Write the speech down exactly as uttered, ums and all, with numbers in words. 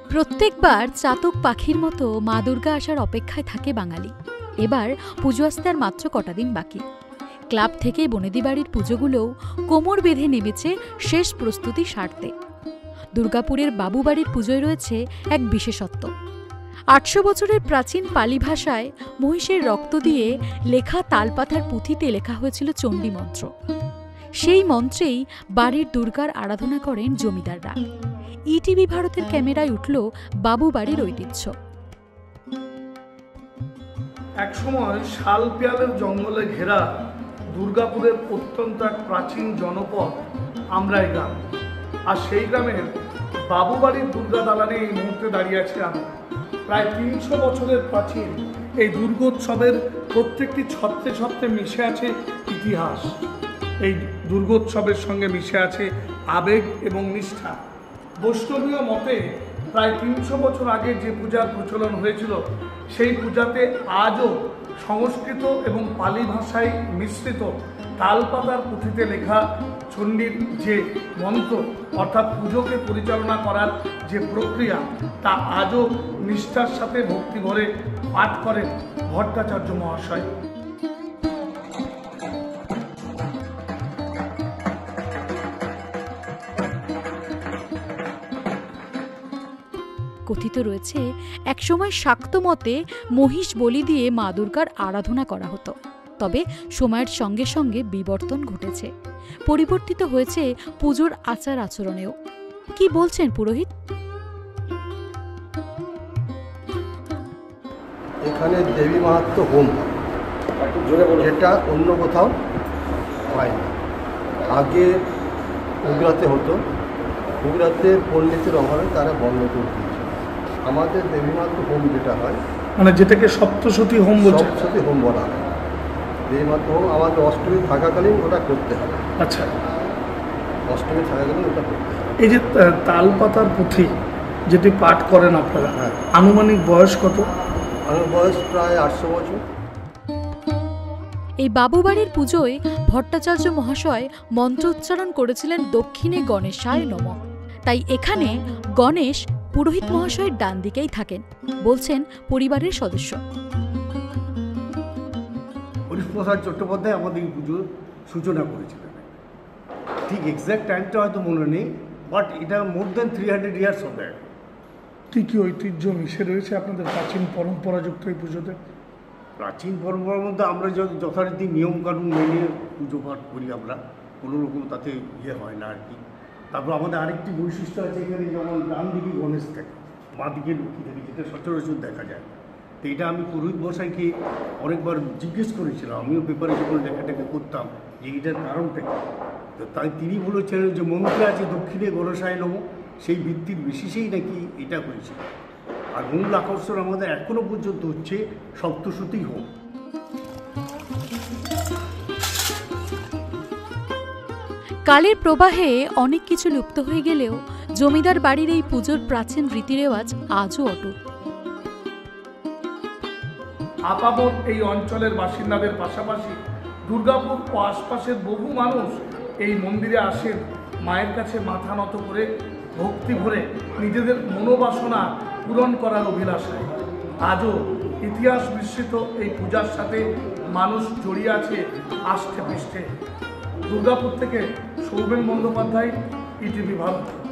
প্রত্যেকবার চাতক পাখির মতো মা দুর্গা আসার অপেক্ষায় থাকে বাঙালি। এবার পুজো আসতে আর মাত্র কটা দিন বাকি। ক্লাব থেকে বনেদি বাড়ির পুজোগুলোও কোমর বেঁধে নেমেছে শেষ প্রস্তুতি সারতে। দুর্গাপুরের বাবুবাড়ির পুজোয় রয়েছে এক বিশেষত্ব। আটশো বছরের প্রাচীন পালি ভাষায় মহিষের রক্ত দিয়ে লেখা তালপাতার পুঁথিতে লেখা হয়েছিল চণ্ডী মন্ত্র। সেই মন্ত্রেই বাড়ির দুর্গার আরাধনা করেন জমিদাররা। ইটিভি ভারতের ক্যামেরায় উঠল বাবু বাড়ির ঐতিহ্য। একসময় শাল পিয়ালের জঙ্গলে ঘেরা দুর্গাপুরের অত্যন্ত এক প্রাচীন জনপদ আমরাই গ্রাম। আর সেই গ্রামের বাবু বাড়ির দুর্গা দালানে এই মুহূর্তে দাঁড়িয়ে আছে আমি। প্রায় তিনশো বছরের প্রাচীন এই দুর্গোৎসবের প্রত্যেকটি ছত্রে ছত্রে মিশে আছে ইতিহাস। এই দুর্গোৎসবের সঙ্গে মিশে আছে আবেগ এবং নিষ্ঠা। বৈষ্ণবীয় মতে প্রায় তিনশো বছর আগে যে পূজার প্রচলন হয়েছিল সেই পূজাতে আজও সংস্কৃত এবং পালি ভাষায় মিশ্রিত তালপাতার পুঁথিতে লেখা চণ্ডীর যে মন্ত্র অর্থাৎ পুজোকে পরিচালনা করার যে প্রক্রিয়া তা আজও নিষ্ঠার সাথে ভক্তি ভরে পাঠ করেন ভট্টাচার্য মহাশয়। কথিত রয়েছে একসময় শাক্ত মতে মহিষ বলি দিয়ে মা দুর্গার আরাধনা করা হতো। তবে সময়ের সঙ্গে সঙ্গে বিবর্তন ঘটেছে, পরিবর্তিত হয়েছে পুজোর আচার আচরণেও। কি বলছেন পুরোহিত? এখানে দেবী মাহাত্ম হোম, যেটা অন্য কোথাও হয় না। আগে উগরাতে হতো, উগরাতে পণ্ডিতের অভাবে তারা বন্ধ করে দিয়েছে। আমাদের দেবী মাহাত্ম হোম যেটা হয়, মানে যেটাকে সপ্তশতী হোম বলছে, সপ্তশতী হোম বলা হয়। দেবী মাহাত্ম হোম আমাদের অষ্টমী থাকাকালীন ওটা করতে হবে। আচ্ছা, অষ্টমী থাকাকালীন ওটা করতে হবে। এই যে তালপাতার পুঁথি যেটি পাঠ করেন আপনারা, হ্যাঁ, আনুমানিক বয়স কত? আমার বয়স প্রায় আটশো বছর। এই বাবুবাড়ির পুজোয় ভট্টাচার্য মহাশয় মন্ত্র উচ্চারণ করেছিলেন দক্ষিণে গণেশায় নমঃ। তাই এখানে গণেশ পুরোহিত মহাশয়ের ডান দিকেই থাকেন, বলছেন পরিবারের সদস্য। হরিপ্রসাদ চট্টোপাধ্যায় আমাদের এই পুজোর সূচনা করেছিলেন। ঠিক এক্স্যাক্ট টাইমটা হয়তো মনে নেই, বাট এটা more than three hundred years হবে। কী কী ঐতিহ্য মিশে রয়েছে আপনাদের প্রাচীন পরম্পরাযুক্ত এই পুজোতে? প্রাচীন পরম্পরার মধ্যে আমরা যথারীতি নিয়মকানুন মেনে পুজো পাঠ করি, আমরা কোনো রকম তাতে ইয়ে হয় না আর কি। তারপর আমাদের আরেকটি বৈশিষ্ট্য আছে, এখানে যেমন ডান দিকে গণেশ থাকে, বাঁ দিকে লক্ষ্মী থাকে, যেটা সচরাচর দেখা যায়। তো এটা আমি পুরোহিত মশাইকে অনেকবার জিজ্ঞেস করেছিলাম, আমিও পেপারে যখন লেখাটাকে করতাম যে এটার কারণটা কী। তো তাই তিনি বলেছিলেন যে মন্ত্রে আছে দক্ষিণে গণেশায় নমঃ, সেই ভিত্তির বিশেষেই নাকি এটা হয়েছিল। আর মূল আকর্ষণ আমাদের এখনো পর্যন্ত হচ্ছে সপ্তশতী হোম। কালের প্রবাহে অনেক কিছু লুপ্ত হয়ে গেলেও জমিদার বাড়ির এই পুজোর প্রাচীন রীতিরেওয়াজ আজও অটুট। আপামর এই অঞ্চলের বাসিন্দাদের পাশাপাশি দুর্গাপুর ও আশপাশের বহু মানুষ এই মন্দিরে আসেন মায়ের কাছে মাথা নত করে, ভক্তি ভরে নিজেদের মনোবাসনা পূরণ করার অভিলাষায়। আজও ইতিহাস মিশ্রিত এই পূজার সাথে মানুষ জড়িয়ে আছে আষ্ঠে পৃষ্ঠে। দুর্গাপুর থেকে সৌমেন বন্দ্যোপাধ্যায়, ইটিভি ভারত।